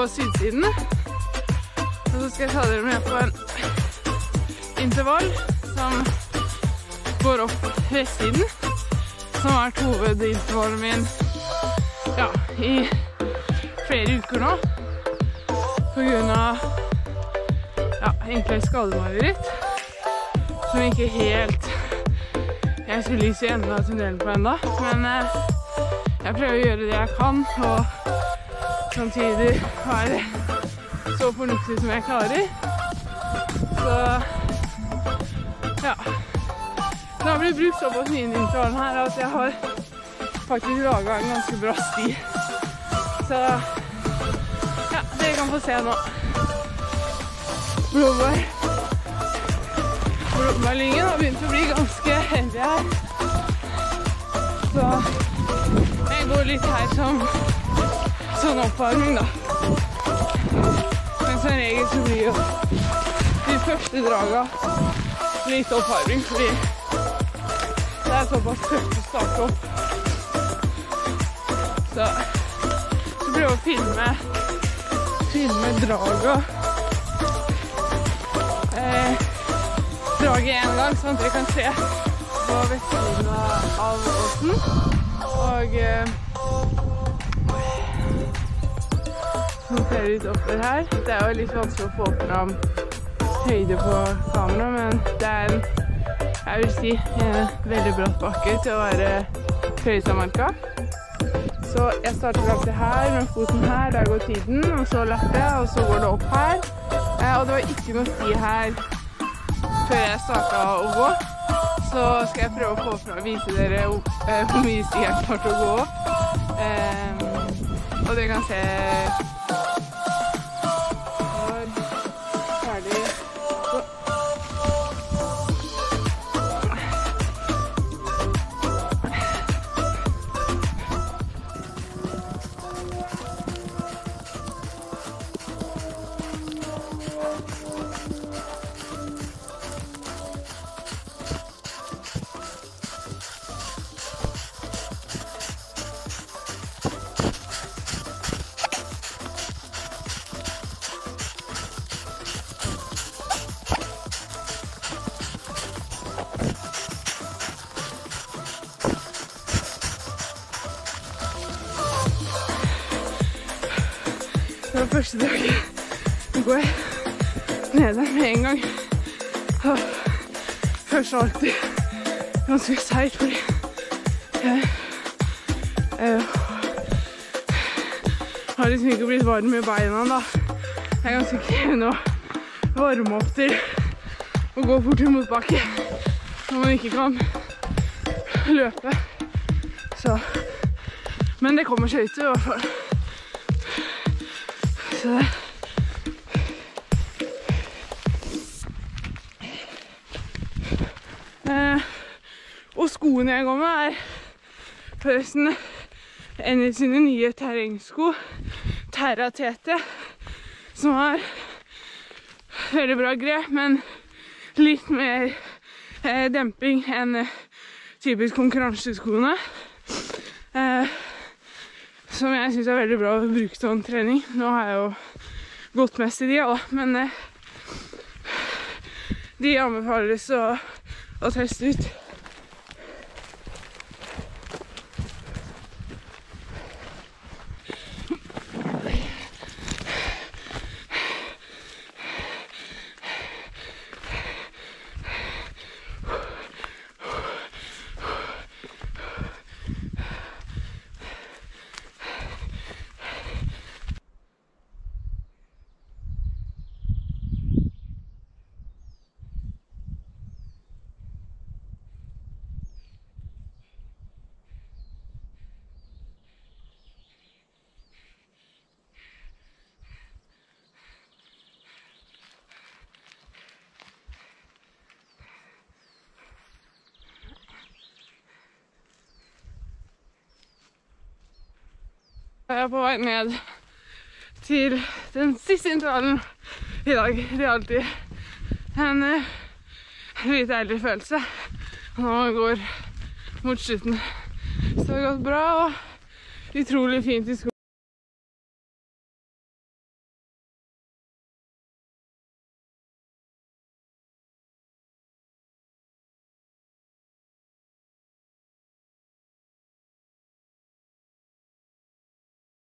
sydsiden. Og så skal jeg ta dere med på en intervall som går opp vestsiden, som har vært hovedintervallen min i flere uker nå, på grunn av egentlig skademareritt, som ikke helt jeg skulle lyse i enden av tunnelen på enda, men jeg prøver å gjøre det jeg kan, og samtidig være så fornuftig som jeg klarer. Så det har blitt brukt såpass mye i intervallen her at jeg har faktisk laget en ganske bra sti. Så dere kan få se nå. Blåbærlyngen har begynt å bli ganske heldig her. Så jeg går litt her som sånn oppvarming da. Men som regel så blir jo de første draga litt oppvarming, fordi det er såpass tøft å starte opp. Så prøver jeg å filme draget. Draget en gang, sånn at dere kan se på vestsiden av åsen. Og så ser det ut oppover her. Det er jo litt vanskelig å få fram høyde på kamera, men det er jeg vil si, en veldig bratt bakke til å være Høysamarka. Så jeg starter alltid her, med foten her, der går tiden, og så lapper jeg, og så går det opp her. Og det var ikke noe sti her før jeg startet å gå. Så skal jeg prøve å få fra og vise dere hvor mye sti jeg klarte å gå opp. Og dere kan se ferdig. Det var første dagen går jeg nede med en gang. Først var alltid ganske seigt, fordi jeg har liksom ikke blitt varm i beina da. Det er ganske krevende å varme opp til å gå fort i motbakke når man ikke kan løpe. Så, men det kommer seg ut i hvert fall. Så og skoene jeg går med er forresten en av sine nye terrengsko, Terra TT, som har veldig bra grep, men litt mer demping enn typisk konkurranseskoene. Som jeg synes er veldig bra å bruke sånn trening. Nå har jeg jo gått mest i de, men de anbefales å teste ut. Jeg er på vei ned til den siste intervallen i dag. Det er alltid en litt deilig følelse når man går mot slutten. Så det har gått bra og utrolig fint i skolen.